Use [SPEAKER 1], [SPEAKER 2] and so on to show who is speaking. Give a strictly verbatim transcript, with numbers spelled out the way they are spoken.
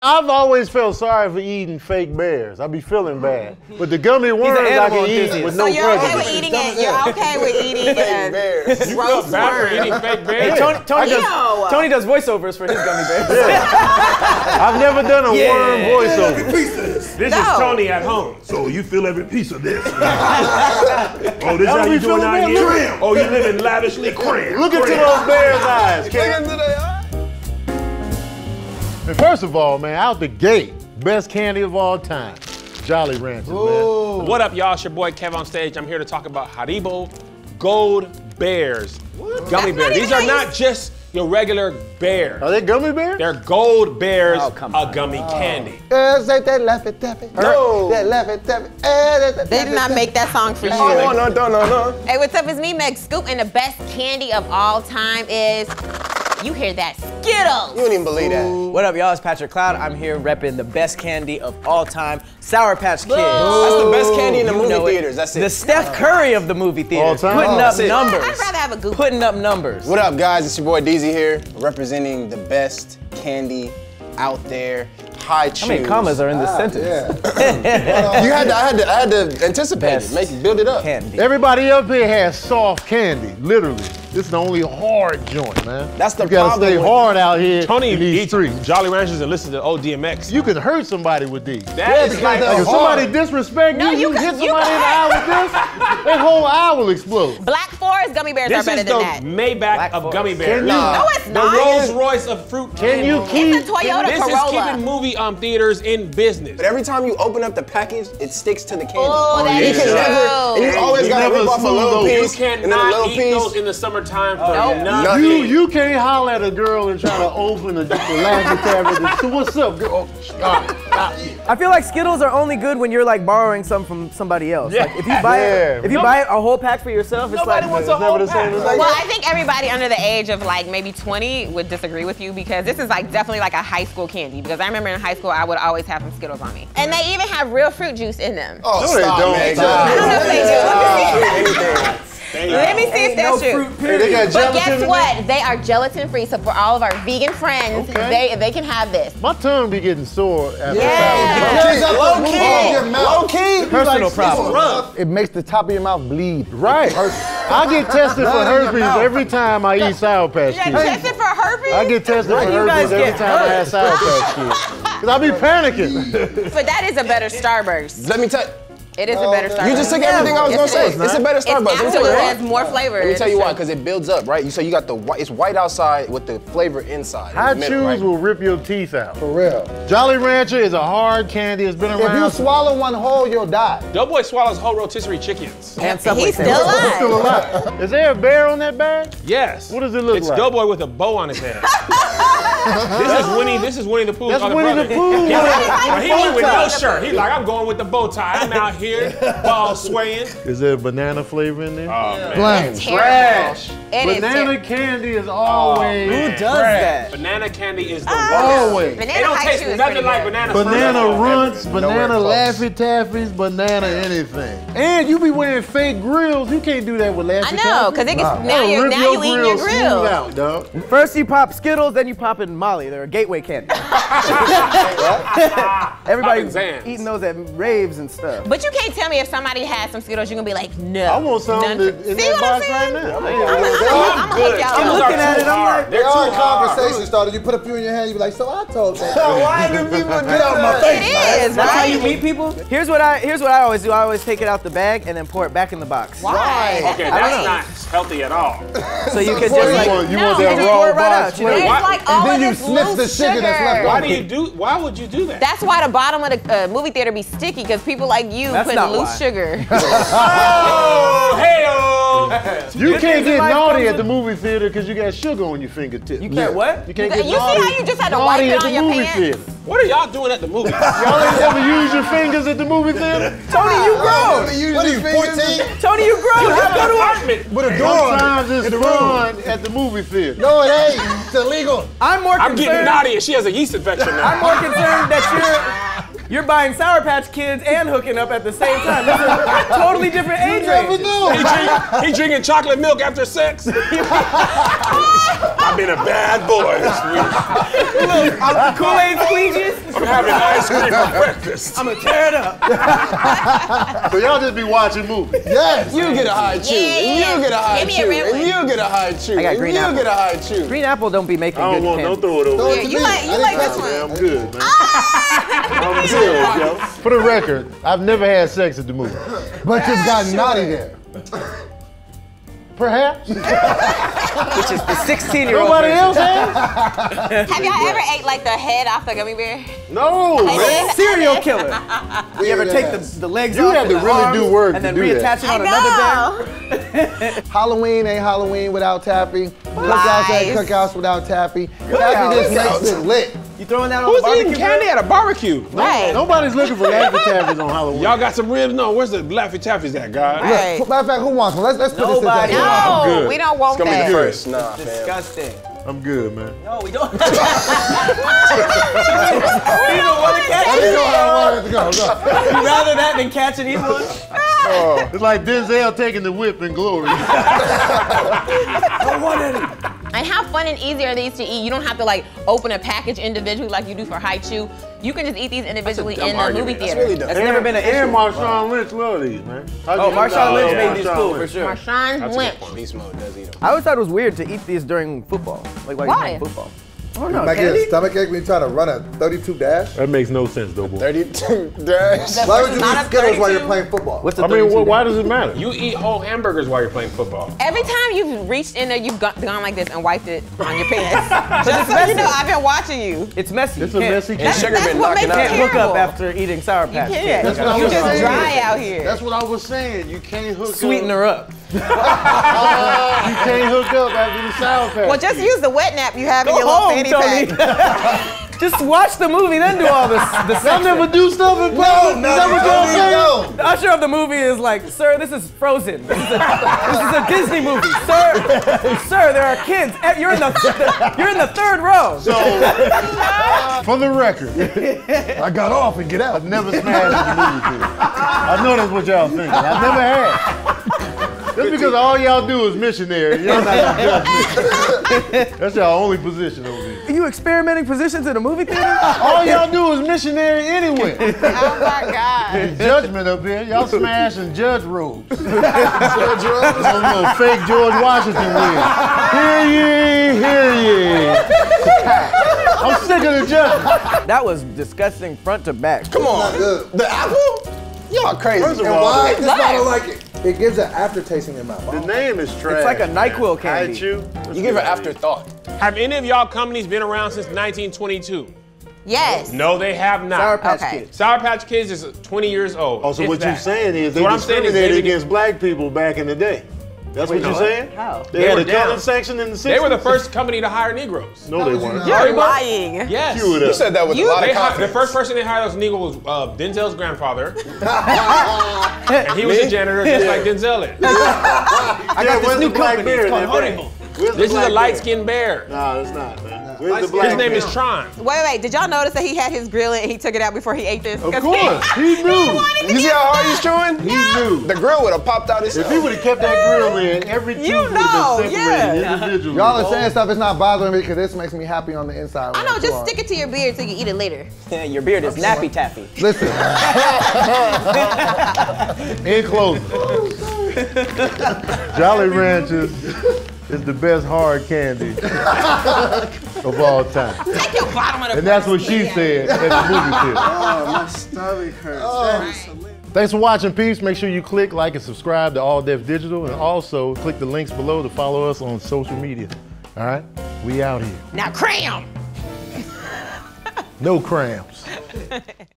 [SPEAKER 1] I've always felt sorry for eating fake bears. I be feeling bad. But the gummy worms I can eat with no
[SPEAKER 2] prejudice. So you're okay
[SPEAKER 1] prejudice.
[SPEAKER 2] with eating it? You're okay with eating
[SPEAKER 3] fake bears?
[SPEAKER 4] You feel bad for eating fake bears?
[SPEAKER 5] Hey, Tony, Tony,
[SPEAKER 2] Ew.
[SPEAKER 5] does, Tony does voiceovers for his gummy bears.
[SPEAKER 1] Yeah. I've never done a
[SPEAKER 5] Yeah.
[SPEAKER 1] worm voiceover.
[SPEAKER 6] Every piece of this.
[SPEAKER 4] This
[SPEAKER 2] No.
[SPEAKER 4] is Tony at home.
[SPEAKER 6] So you feel every piece of this. Oh, this
[SPEAKER 1] How
[SPEAKER 6] how
[SPEAKER 1] we
[SPEAKER 6] you doing
[SPEAKER 1] feeling,
[SPEAKER 6] out
[SPEAKER 1] man?
[SPEAKER 6] here?
[SPEAKER 1] Look.
[SPEAKER 6] Oh, you living lavishly cram.
[SPEAKER 1] Look into
[SPEAKER 6] Cram.
[SPEAKER 1] those bears' eyes,
[SPEAKER 3] Look
[SPEAKER 1] Ken.
[SPEAKER 3] into their eyes.
[SPEAKER 1] And first of all, man, out the gate, best candy of all time, Jolly Ranchers, man.
[SPEAKER 4] What up, y'all? It's your boy Kev on stage. I'm here to talk about Haribo Gold Bears. Gummy
[SPEAKER 2] That's
[SPEAKER 4] bears.
[SPEAKER 2] not
[SPEAKER 4] These are
[SPEAKER 2] even
[SPEAKER 4] not just your regular bears.
[SPEAKER 1] Are they gummy bears?
[SPEAKER 4] They're gold bears,
[SPEAKER 5] Oh, come
[SPEAKER 4] a
[SPEAKER 5] on.
[SPEAKER 4] gummy candy.
[SPEAKER 3] No.
[SPEAKER 2] They did not make that song for you.
[SPEAKER 3] Oh, no, no, no, no.
[SPEAKER 2] Hey, what's up? It's me, Meg Scoop, and the best candy of all time is, you hear that, Skittles.
[SPEAKER 3] You don't even believe that.
[SPEAKER 5] What up, y'all? It's Patrick Cloud. I'm here repping the best candy of all time, Sour Patch Kids.
[SPEAKER 3] That's the best candy in the
[SPEAKER 5] You
[SPEAKER 3] movie
[SPEAKER 5] know it.
[SPEAKER 3] theaters. That's it.
[SPEAKER 5] The Steph Curry of the movie theaters.
[SPEAKER 1] All time?
[SPEAKER 5] Putting
[SPEAKER 3] Oh,
[SPEAKER 5] up
[SPEAKER 3] that's it.
[SPEAKER 5] numbers.
[SPEAKER 2] I'd rather have a Goop.
[SPEAKER 5] Putting up numbers.
[SPEAKER 3] What up, guys? It's your boy D Z here, representing the best candy out there. High chews.
[SPEAKER 5] How many commas are in this sentence?
[SPEAKER 3] You had to, I had to, I had to anticipate
[SPEAKER 5] Best
[SPEAKER 3] it, make build it up.
[SPEAKER 5] Candy.
[SPEAKER 1] Everybody up here has soft candy, literally. This is the only hard joint, man.
[SPEAKER 3] That's the
[SPEAKER 1] You gotta
[SPEAKER 3] problem
[SPEAKER 1] stay
[SPEAKER 3] with-
[SPEAKER 1] hard out here
[SPEAKER 4] Tony
[SPEAKER 1] in these
[SPEAKER 4] eats
[SPEAKER 1] streets.
[SPEAKER 4] Jolly Ranchers and listens to O D M X.
[SPEAKER 1] You can hurt somebody with these.
[SPEAKER 4] That is like
[SPEAKER 1] Like if
[SPEAKER 4] a
[SPEAKER 1] somebody disrespect
[SPEAKER 2] No,
[SPEAKER 1] you,
[SPEAKER 2] you
[SPEAKER 1] you
[SPEAKER 2] can-
[SPEAKER 1] hit
[SPEAKER 2] you
[SPEAKER 1] somebody in the eye with this, that whole eye will explode.
[SPEAKER 2] Black Forest gummy bears
[SPEAKER 4] This
[SPEAKER 2] are better
[SPEAKER 4] is
[SPEAKER 2] than
[SPEAKER 4] the
[SPEAKER 2] that.
[SPEAKER 4] Maybach
[SPEAKER 5] Black
[SPEAKER 4] of
[SPEAKER 5] Forest.
[SPEAKER 4] gummy
[SPEAKER 1] Can
[SPEAKER 4] bears.
[SPEAKER 1] you,
[SPEAKER 2] No, it's
[SPEAKER 4] The
[SPEAKER 2] not.
[SPEAKER 4] Rolls Royce of fruit
[SPEAKER 1] can you
[SPEAKER 4] candy.
[SPEAKER 1] keep?
[SPEAKER 2] It's a Toyota
[SPEAKER 4] This is
[SPEAKER 2] Corolla.
[SPEAKER 4] keeping movie um, theaters in business.
[SPEAKER 3] But every time you open up the package, it sticks to the candy.
[SPEAKER 2] Oh, that
[SPEAKER 3] you
[SPEAKER 2] is
[SPEAKER 3] can
[SPEAKER 2] true.
[SPEAKER 3] never, and you always
[SPEAKER 1] You
[SPEAKER 3] gotta
[SPEAKER 1] never
[SPEAKER 3] rip off a
[SPEAKER 1] smooth
[SPEAKER 3] little
[SPEAKER 1] those.
[SPEAKER 4] You
[SPEAKER 3] piece, and then a
[SPEAKER 4] cannot
[SPEAKER 3] little
[SPEAKER 4] eat
[SPEAKER 3] piece.
[SPEAKER 4] those in the summertime for
[SPEAKER 2] Nope.
[SPEAKER 4] nothing.
[SPEAKER 3] Nothing.
[SPEAKER 1] You you can't holler at a girl and try to open the, the Laffy Taffy. So what's up, girl? Oh, stop, stop.
[SPEAKER 5] I feel like Skittles are only good when you're like borrowing some from somebody else.
[SPEAKER 4] Yeah.
[SPEAKER 5] Like if you buy
[SPEAKER 1] Yeah.
[SPEAKER 5] it, if you buy it a whole pack for yourself, it's
[SPEAKER 4] Nobody
[SPEAKER 5] like
[SPEAKER 4] wants
[SPEAKER 1] it's
[SPEAKER 4] a
[SPEAKER 1] never
[SPEAKER 4] whole
[SPEAKER 1] the same
[SPEAKER 4] pack.
[SPEAKER 1] as like-
[SPEAKER 2] Well, I think everybody under the age of like maybe twenty would disagree with you because this is like definitely like a high school candy. Because I remember in high school I would always have some Skittles on me, and they even have real fruit juice in them.
[SPEAKER 3] Oh,
[SPEAKER 1] No, they
[SPEAKER 3] stop,
[SPEAKER 1] don't.
[SPEAKER 3] man.
[SPEAKER 1] Stop.
[SPEAKER 2] I don't know if they do.
[SPEAKER 3] Anything.
[SPEAKER 2] Let me see if
[SPEAKER 5] ain't no
[SPEAKER 2] that's true.
[SPEAKER 5] fruit period.
[SPEAKER 1] They got
[SPEAKER 2] But
[SPEAKER 1] gelatin
[SPEAKER 2] guess
[SPEAKER 1] in
[SPEAKER 2] what? They are gelatin free, so for all of our vegan friends,
[SPEAKER 1] Okay.
[SPEAKER 2] they they can have this.
[SPEAKER 1] My tongue be getting sore after
[SPEAKER 2] Yeah.
[SPEAKER 3] Low key. Low key.
[SPEAKER 5] Personal problem.
[SPEAKER 7] It makes the top of your mouth bleed.
[SPEAKER 1] Right. I get tested for herpes every time I eat Sour Patch
[SPEAKER 2] You
[SPEAKER 1] Kids.
[SPEAKER 2] got tested for herpes?
[SPEAKER 1] I get tested for
[SPEAKER 5] Why you guys
[SPEAKER 1] herpes every
[SPEAKER 5] get
[SPEAKER 1] time I have
[SPEAKER 5] hurt?
[SPEAKER 1] Sour Patch Kids. Cause I be panicking.
[SPEAKER 2] But that is a better Starburst.
[SPEAKER 3] Let me tell you.
[SPEAKER 2] It is a better Starburst.
[SPEAKER 3] You just took everything I was
[SPEAKER 2] Yes,
[SPEAKER 3] gonna
[SPEAKER 2] it
[SPEAKER 3] say.
[SPEAKER 2] is.
[SPEAKER 3] It's a better
[SPEAKER 2] It's
[SPEAKER 3] Starbucks. Let me tell you
[SPEAKER 2] absolutely
[SPEAKER 3] why.
[SPEAKER 2] has more flavor.
[SPEAKER 3] Let me tell you why,
[SPEAKER 2] It's
[SPEAKER 3] because it builds up, right? So you got the white, it's white outside with the flavor inside. in
[SPEAKER 1] High
[SPEAKER 3] the middle,
[SPEAKER 1] chews
[SPEAKER 3] right?
[SPEAKER 1] will rip your teeth out.
[SPEAKER 7] For real.
[SPEAKER 1] Jolly Rancher is a hard candy. It's been
[SPEAKER 7] If you
[SPEAKER 1] around.
[SPEAKER 7] swallow one whole, you'll die.
[SPEAKER 4] Doughboy swallows whole rotisserie chickens.
[SPEAKER 5] And Subway
[SPEAKER 2] He's
[SPEAKER 5] sandwiches.
[SPEAKER 2] still alive.
[SPEAKER 1] Still alive. Is there a bear on that bag?
[SPEAKER 4] Yes.
[SPEAKER 1] What does it look
[SPEAKER 4] it's
[SPEAKER 1] like?
[SPEAKER 4] It's Doughboy with a bow on his head. This is Winnie. This is Winnie the Pooh's
[SPEAKER 1] That's
[SPEAKER 4] other
[SPEAKER 1] Winnie
[SPEAKER 4] brother.
[SPEAKER 1] the Pooh.
[SPEAKER 4] He,
[SPEAKER 1] with
[SPEAKER 4] he
[SPEAKER 1] a
[SPEAKER 4] went with
[SPEAKER 1] bow
[SPEAKER 4] no
[SPEAKER 1] tie.
[SPEAKER 4] shirt. He's like, I'm going with the bow tie. I'm out here, ball swaying.
[SPEAKER 1] Is there a banana flavor in there?
[SPEAKER 4] Oh man.
[SPEAKER 7] Blank.
[SPEAKER 4] Trash.
[SPEAKER 2] It is
[SPEAKER 1] banana
[SPEAKER 2] ter-
[SPEAKER 1] candy is always.
[SPEAKER 5] Who does that?
[SPEAKER 4] Banana candy is the
[SPEAKER 2] Ah.
[SPEAKER 4] worst.
[SPEAKER 1] Always.
[SPEAKER 2] Banana
[SPEAKER 4] It don't
[SPEAKER 2] high
[SPEAKER 4] taste
[SPEAKER 2] chew is
[SPEAKER 4] nothing
[SPEAKER 2] pretty
[SPEAKER 4] like
[SPEAKER 2] good.
[SPEAKER 4] banana.
[SPEAKER 1] Banana
[SPEAKER 4] fruit.
[SPEAKER 1] runts, banana
[SPEAKER 3] close.
[SPEAKER 1] Laffy Taffies, banana anything. And you be wearing fake grills. You can't do that with Laffy
[SPEAKER 2] I know, because it gets, now you're, now you eating your grill.
[SPEAKER 1] Smooth out, dog.
[SPEAKER 5] First you pop Skittles, then you pop in Molly. They're a gateway candy. Everybody
[SPEAKER 4] Poppin' Zans.
[SPEAKER 5] eating those at raves and stuff.
[SPEAKER 2] But you can't tell me if somebody has some Skittles, you're gonna be like, no.
[SPEAKER 1] I want some
[SPEAKER 2] None
[SPEAKER 1] that-
[SPEAKER 2] for-
[SPEAKER 1] in
[SPEAKER 2] See
[SPEAKER 1] that
[SPEAKER 2] what I'm
[SPEAKER 1] box right
[SPEAKER 2] saying?
[SPEAKER 1] now.
[SPEAKER 2] I'm
[SPEAKER 1] They-
[SPEAKER 2] gonna
[SPEAKER 4] I'm
[SPEAKER 2] hook
[SPEAKER 4] good.
[SPEAKER 2] y'all
[SPEAKER 4] I'm
[SPEAKER 2] up.
[SPEAKER 5] looking at it, I'm like,
[SPEAKER 4] They're
[SPEAKER 7] They're all
[SPEAKER 4] too hard.
[SPEAKER 7] conversation started. You put a few in your hand, you be like, so I told them.
[SPEAKER 3] Why do people do
[SPEAKER 7] Get out my
[SPEAKER 3] that?
[SPEAKER 7] face.
[SPEAKER 2] It is,
[SPEAKER 5] That's how
[SPEAKER 2] right?
[SPEAKER 5] you meet people? Here's what I here's what I always do. I always take it out the bag and then pour it back in the box.
[SPEAKER 2] Why?
[SPEAKER 4] Okay, that's not healthy at all.
[SPEAKER 5] So you can just
[SPEAKER 1] You
[SPEAKER 5] like
[SPEAKER 1] want, you
[SPEAKER 2] No,
[SPEAKER 1] want
[SPEAKER 2] you
[SPEAKER 1] that
[SPEAKER 2] just
[SPEAKER 1] raw
[SPEAKER 5] pour it right
[SPEAKER 1] box
[SPEAKER 5] out, you know?
[SPEAKER 1] flavor.
[SPEAKER 2] There's
[SPEAKER 4] Why-
[SPEAKER 2] like all
[SPEAKER 7] then
[SPEAKER 2] of
[SPEAKER 7] you
[SPEAKER 2] this
[SPEAKER 7] sniff
[SPEAKER 2] loose
[SPEAKER 7] the sugar that's left
[SPEAKER 2] sugar.
[SPEAKER 4] Why do you do? Why would you do that?
[SPEAKER 2] That's why the bottom of the uh, movie theater be sticky, because people like you
[SPEAKER 5] That's
[SPEAKER 2] put
[SPEAKER 5] not
[SPEAKER 2] loose
[SPEAKER 5] why.
[SPEAKER 2] sugar.
[SPEAKER 4] Oh, hey-oh.
[SPEAKER 1] You
[SPEAKER 5] Good
[SPEAKER 1] can't
[SPEAKER 5] things in
[SPEAKER 1] get
[SPEAKER 5] life
[SPEAKER 1] naughty
[SPEAKER 5] comes
[SPEAKER 1] at
[SPEAKER 5] in-
[SPEAKER 1] the movie theater because you got sugar on your fingertips.
[SPEAKER 5] You can't what?
[SPEAKER 1] You can't
[SPEAKER 2] You
[SPEAKER 1] get
[SPEAKER 2] see how
[SPEAKER 1] naughty.
[SPEAKER 2] you just had to
[SPEAKER 1] naughty
[SPEAKER 2] wipe it
[SPEAKER 1] at
[SPEAKER 2] on
[SPEAKER 1] the
[SPEAKER 2] your
[SPEAKER 1] movie
[SPEAKER 2] pants?
[SPEAKER 1] theater.
[SPEAKER 4] What are y'all doing at the movies?
[SPEAKER 1] Y'all ain't ever use your fingers at the movie theater?
[SPEAKER 5] Tony, you grown.
[SPEAKER 7] What are you, fourteen?
[SPEAKER 5] Tony, you grown. Just go to
[SPEAKER 4] Apartment.
[SPEAKER 7] With a door on it.
[SPEAKER 1] Sometimes it's fun at the movie theater.
[SPEAKER 7] No, it ain't. It's illegal.
[SPEAKER 5] I'm more
[SPEAKER 4] I'm
[SPEAKER 5] concerned.
[SPEAKER 4] getting naughty and she has a yeast infection
[SPEAKER 5] I'm
[SPEAKER 4] now.
[SPEAKER 5] more concerned that you're you're buying Sour Patch Kids and hooking up at the same time. This is totally different age
[SPEAKER 7] Never
[SPEAKER 5] ranges.
[SPEAKER 7] know.
[SPEAKER 4] He, drink, he drinking chocolate milk after sex. I've been a bad boy this week.
[SPEAKER 5] Kool-Aid squeegees.
[SPEAKER 4] having ice cream for breakfast.
[SPEAKER 5] I'm gonna tear it up.
[SPEAKER 1] So y'all just be watching movies.
[SPEAKER 7] Yes.
[SPEAKER 3] You get a high chew,
[SPEAKER 2] Yeah, yeah,
[SPEAKER 3] and
[SPEAKER 2] yeah.
[SPEAKER 3] you get a high
[SPEAKER 2] Give me a
[SPEAKER 3] chew,
[SPEAKER 2] red
[SPEAKER 3] and
[SPEAKER 2] one.
[SPEAKER 3] you get a high chew,
[SPEAKER 5] I got
[SPEAKER 3] and
[SPEAKER 5] green
[SPEAKER 3] you
[SPEAKER 5] apple.
[SPEAKER 3] get a high chew.
[SPEAKER 5] Green apple don't be making
[SPEAKER 1] I
[SPEAKER 5] good
[SPEAKER 1] don't want, don't
[SPEAKER 5] candy.
[SPEAKER 1] throw it over.
[SPEAKER 7] Throw it
[SPEAKER 2] Yeah,
[SPEAKER 7] to
[SPEAKER 2] you
[SPEAKER 7] me.
[SPEAKER 2] like- you
[SPEAKER 7] I didn't
[SPEAKER 2] like
[SPEAKER 7] count
[SPEAKER 2] this
[SPEAKER 7] it.
[SPEAKER 2] one.
[SPEAKER 1] Man, I'm good, man. I'm good, yo. For the record, I've never had sex at the movie.
[SPEAKER 7] But you've gotten naughty there.
[SPEAKER 1] Perhaps.
[SPEAKER 5] Which is the sixteen-year-old.
[SPEAKER 1] Nobody else has?
[SPEAKER 2] Have y'all ever ate like the head off the gummy bear?
[SPEAKER 1] No, man.
[SPEAKER 5] Serial killer. You ever take the, the legs
[SPEAKER 1] You
[SPEAKER 5] off
[SPEAKER 1] had
[SPEAKER 5] and
[SPEAKER 1] to
[SPEAKER 5] the
[SPEAKER 1] really
[SPEAKER 5] arms
[SPEAKER 1] do work
[SPEAKER 5] and
[SPEAKER 1] to
[SPEAKER 5] then
[SPEAKER 1] do
[SPEAKER 5] reattach
[SPEAKER 1] that.
[SPEAKER 5] it on
[SPEAKER 2] I
[SPEAKER 5] another bear?
[SPEAKER 2] know.
[SPEAKER 7] Halloween ain't Halloween without Taffy. Cookouts ain't
[SPEAKER 2] Lies.
[SPEAKER 7] cookouts without Taffy. Taffy just makes it lit.
[SPEAKER 5] You throwing that on
[SPEAKER 4] Who's
[SPEAKER 5] the
[SPEAKER 4] eating
[SPEAKER 5] barbecue
[SPEAKER 4] candy
[SPEAKER 5] grill?
[SPEAKER 4] at a barbecue?
[SPEAKER 2] Right.
[SPEAKER 1] Nobody's looking for Laffy Taffies on Halloween.
[SPEAKER 4] Y'all got some ribs? No, where's the Laffy Taffies at, God?
[SPEAKER 2] Right.
[SPEAKER 7] Matter of fact, who wants one? Let's, let's put
[SPEAKER 5] Nobody.
[SPEAKER 7] this in that.
[SPEAKER 2] No,
[SPEAKER 1] good.
[SPEAKER 2] we don't want
[SPEAKER 3] It's gonna be
[SPEAKER 2] that.
[SPEAKER 3] the first. Nah, fam.
[SPEAKER 5] Disgusting.
[SPEAKER 1] I'm good, man.
[SPEAKER 5] No, we don't. You don't want to catch
[SPEAKER 7] Let's
[SPEAKER 5] it?
[SPEAKER 7] go, let's go, let's go.
[SPEAKER 5] You rather that than catch and eat one?
[SPEAKER 1] It's like Denzel taking the whip in Glory.
[SPEAKER 5] I wanted it.
[SPEAKER 2] And how fun and easy are these to eat? You don't have to like open a package individually like you do for High Chew. You can just eat these individually
[SPEAKER 3] dumb
[SPEAKER 2] in the movie
[SPEAKER 3] argument. That's
[SPEAKER 2] theater.
[SPEAKER 3] really dumb.
[SPEAKER 5] That's never been an
[SPEAKER 1] And
[SPEAKER 5] issue.
[SPEAKER 1] Marshawn Lynch love these, man.
[SPEAKER 5] Oh, Marshawn Lynch
[SPEAKER 1] Yeah,
[SPEAKER 5] made these
[SPEAKER 1] Marshawn
[SPEAKER 5] cool for
[SPEAKER 1] Lynch.
[SPEAKER 5] sure.
[SPEAKER 2] Marshawn
[SPEAKER 3] That's a
[SPEAKER 2] Lynch.
[SPEAKER 3] good point. Beast Mode does eat them.
[SPEAKER 5] I always thought it was weird to eat these during football. Like while
[SPEAKER 2] Why?
[SPEAKER 5] you're playing football. I don't know.
[SPEAKER 6] Might get a
[SPEAKER 5] Candy?
[SPEAKER 6] stomachache when you try to run a thirty-two dash.
[SPEAKER 1] That makes no sense, though, boy.
[SPEAKER 3] thirty-two dash.
[SPEAKER 6] Why would you
[SPEAKER 2] Not
[SPEAKER 6] eat
[SPEAKER 2] a
[SPEAKER 6] Skittles while you're
[SPEAKER 2] thirty-two?
[SPEAKER 6] playing football?
[SPEAKER 5] What's the
[SPEAKER 1] I mean,
[SPEAKER 5] thirty-two
[SPEAKER 1] wh- why
[SPEAKER 5] dash?
[SPEAKER 1] does it matter?
[SPEAKER 4] You eat whole hamburgers while you're playing football.
[SPEAKER 2] Every time you've reached in there, you've gone, gone like this and wiped it on your pants. Just so
[SPEAKER 5] messy.
[SPEAKER 2] you know, I've been watching you.
[SPEAKER 5] It's messy.
[SPEAKER 1] It's
[SPEAKER 5] You
[SPEAKER 1] a
[SPEAKER 5] can't-
[SPEAKER 1] messy
[SPEAKER 3] And
[SPEAKER 1] kid.
[SPEAKER 3] sugar
[SPEAKER 2] That's
[SPEAKER 3] been
[SPEAKER 2] what
[SPEAKER 3] knocking
[SPEAKER 2] makes
[SPEAKER 3] out.
[SPEAKER 2] it
[SPEAKER 5] Can't hook
[SPEAKER 2] terrible.
[SPEAKER 5] up after eating Sour Patch
[SPEAKER 2] Yeah,
[SPEAKER 5] Kids.
[SPEAKER 1] That's what I
[SPEAKER 2] you
[SPEAKER 1] was
[SPEAKER 2] just
[SPEAKER 1] saying.
[SPEAKER 2] dry out here.
[SPEAKER 1] That's what I was saying. You can't hook
[SPEAKER 5] Sweeten
[SPEAKER 1] up.
[SPEAKER 5] her up.
[SPEAKER 1] You can't hook up after the Sour Patch.
[SPEAKER 2] Well, just use the wet nap you have in
[SPEAKER 5] Go
[SPEAKER 2] your little
[SPEAKER 5] home,
[SPEAKER 2] fanny
[SPEAKER 5] Tony.
[SPEAKER 2] pack.
[SPEAKER 5] Just watch the movie, then do all this. The
[SPEAKER 1] Y'all
[SPEAKER 5] section.
[SPEAKER 1] never do stuff in public.
[SPEAKER 6] no,
[SPEAKER 1] Is that what
[SPEAKER 6] no,
[SPEAKER 1] y'all say?
[SPEAKER 6] no.
[SPEAKER 5] The usher of the movie is like, sir, this is Frozen. This is a, this is a Disney movie, sir. Sir, there are kids. Eh, You're in the, the you're in the third row.
[SPEAKER 1] So, for the record,
[SPEAKER 6] I got off and get out.
[SPEAKER 1] I've never smashed in the movie theater. I know that's what y'all thinking. I've never had. Just because all y'all do is missionary, y'all not gonna judge me. That's y'all only position over here.
[SPEAKER 5] Are you experimenting positions in a movie theater?
[SPEAKER 1] All y'all do is missionary anyway.
[SPEAKER 2] Oh my God.
[SPEAKER 1] Judgment up here. Y'all smashing judge robes. Those little fake George Washington wigs. Hear ye, hear ye. I'm sick of the judgment.
[SPEAKER 5] That was disgusting front to back.
[SPEAKER 3] Come on.
[SPEAKER 6] good.
[SPEAKER 3] The apple? Y'all crazy.
[SPEAKER 1] First of
[SPEAKER 6] And
[SPEAKER 1] all,
[SPEAKER 6] why? That's why I
[SPEAKER 2] Good.
[SPEAKER 6] don't like it. It gives an aftertaste in your mouth.
[SPEAKER 1] the name is trash.
[SPEAKER 5] like a NyQuil
[SPEAKER 1] man.
[SPEAKER 5] candy.
[SPEAKER 1] I chew.
[SPEAKER 3] You give it afterthought.
[SPEAKER 4] Have any of y'all companies been around since nineteen twenty-two?
[SPEAKER 2] Yes.
[SPEAKER 4] No, they have not.
[SPEAKER 5] Sour Patch
[SPEAKER 2] Okay.
[SPEAKER 5] Kids.
[SPEAKER 4] Sour Patch Kids is twenty years old.
[SPEAKER 1] Oh, so
[SPEAKER 4] If
[SPEAKER 1] what you're
[SPEAKER 4] that.
[SPEAKER 1] saying is
[SPEAKER 4] So
[SPEAKER 1] they
[SPEAKER 4] what I'm saying is
[SPEAKER 1] discriminated
[SPEAKER 4] they begin-
[SPEAKER 1] against black people back in the day. That's what
[SPEAKER 4] Wait,
[SPEAKER 1] you're
[SPEAKER 4] no.
[SPEAKER 1] saying?
[SPEAKER 5] How?
[SPEAKER 1] They,
[SPEAKER 4] They
[SPEAKER 1] had
[SPEAKER 4] were
[SPEAKER 1] a
[SPEAKER 4] down.
[SPEAKER 1] colored section in the sixties?
[SPEAKER 4] They were the first company to hire Negroes.
[SPEAKER 1] No, they weren't.
[SPEAKER 4] Yeah,
[SPEAKER 2] You're
[SPEAKER 4] they were.
[SPEAKER 2] lying.
[SPEAKER 4] Yes.
[SPEAKER 1] Cue it
[SPEAKER 3] You
[SPEAKER 1] up.
[SPEAKER 3] said that with
[SPEAKER 2] You-
[SPEAKER 3] a lot
[SPEAKER 4] They
[SPEAKER 3] of
[SPEAKER 4] hired, the
[SPEAKER 3] confidence.
[SPEAKER 4] first person they hired as Negro was uh, Denzel's grandfather. And he was
[SPEAKER 3] Me?
[SPEAKER 4] a janitor just like Denzel is.
[SPEAKER 1] I
[SPEAKER 5] got this new company. It's called
[SPEAKER 1] Honeymoon.
[SPEAKER 4] This is a light-skinned bear.
[SPEAKER 1] No, it's not, man. Where's the black
[SPEAKER 4] His name
[SPEAKER 1] bear?
[SPEAKER 4] is Tron.
[SPEAKER 2] Wait, wait, did y'all notice that he had his grill and he took it out before he ate this?
[SPEAKER 1] Of
[SPEAKER 2] 'Cause
[SPEAKER 1] course, he knew.
[SPEAKER 3] You see how hard he's chewing?
[SPEAKER 1] He knew.
[SPEAKER 3] The grill would have popped out his
[SPEAKER 1] If he would have kept that grill in, every tooth
[SPEAKER 2] You
[SPEAKER 1] would
[SPEAKER 2] know,
[SPEAKER 1] have been separated
[SPEAKER 2] yeah.
[SPEAKER 1] individually.
[SPEAKER 6] Y'all are saying stuff, it's not bothering me because this makes me happy on the inside.
[SPEAKER 2] I know, just stick it to your beard so you can eat it later.
[SPEAKER 5] Your beard is nappy taffy.
[SPEAKER 6] Listen,
[SPEAKER 1] In closing, Jolly Ranchers is the best hard candy of all time.
[SPEAKER 2] Take your bottom of the
[SPEAKER 1] And that's what she said at the movie theater.
[SPEAKER 7] Oh, my stomach hurts.
[SPEAKER 1] Thanks for watching, peeps. Make sure you click like and subscribe to All Def Digital, and also click the links below to follow us on social media. All right, we out here.
[SPEAKER 2] Now cram!
[SPEAKER 1] No crams.